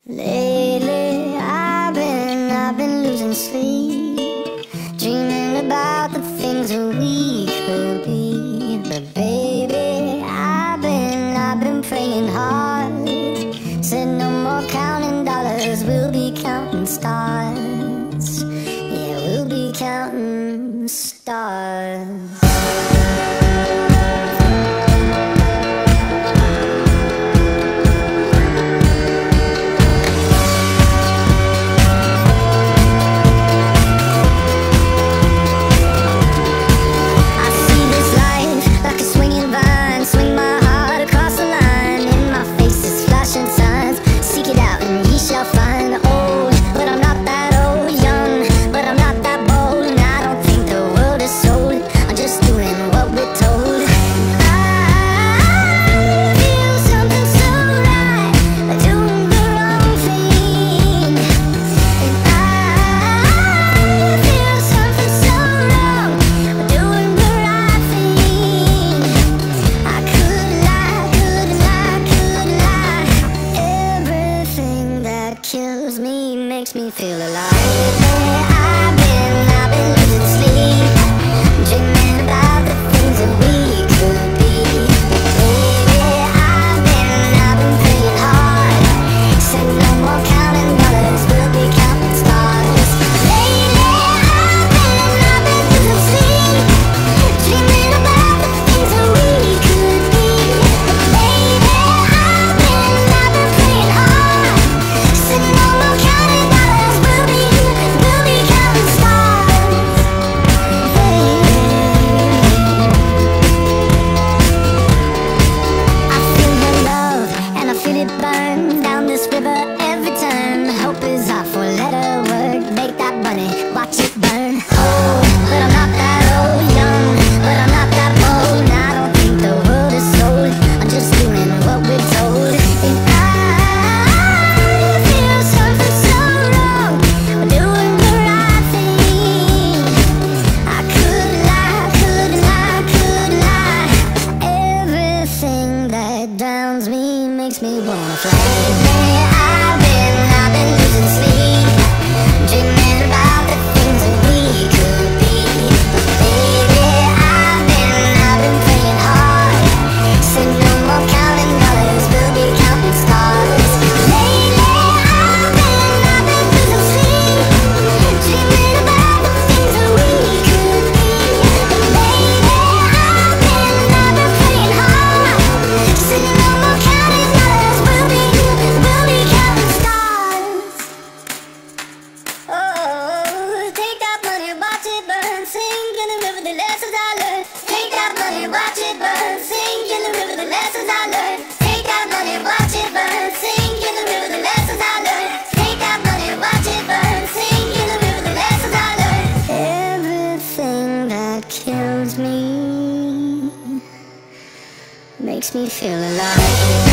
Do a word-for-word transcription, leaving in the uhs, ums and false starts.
Lately, I've been, I've been losing sleep, dreaming about the things that we could be. But baby, I've been, I've been praying hard. Said no more counting dollars, we'll be counting stars. Yeah, we'll be counting stars. Kills me, makes me feel alive. I've been, I've been losing sleep, dreaming about the things that we could be. Baby, I've been, I've been praying hard. Said no more counting dollars, we'll be counting stars. Lately, I've been, I've been losing sleep, dreaming about the things that we could be. Baby, I've been, I've been praying hard. Said no more counting dollars, we'll be, we'll be counting stars. I feel your love and I feel it burn down this river every turn. Hope is our four-letter word. Make that money, watch it burn. Oh, but I'm not that old, young, but I'm not that bold. And I don't think the world is sold. I'm just doing what we're told. And I feel something so wrong. We're doing the right thing. I could lie, could lie, could lie. Everything that drowns me makes me wanna fly. I've been, I've been losing sleep, dreaming about the things that we could be. Baby, I've been, I've been praying hard. Said no more counting dollars, we'll be counting stars. Lately, I've been, I've been losing sleep, dreaming about the things that we could be. Baby, I've been, I've been praying hard. Said no more counting dollars, we'll be, we'll be counting stars. Oh, take that money, watch it burn, sink in the river, the lessons I learned. Take that money, watch it burn, sink in the river, the lessons I learned. Take that money, watch it burn, sink in the river, the lessons I learned. Take that money, watch it burn, sink in the river, the lessons I learned. Everything that kills me makes me feel alive.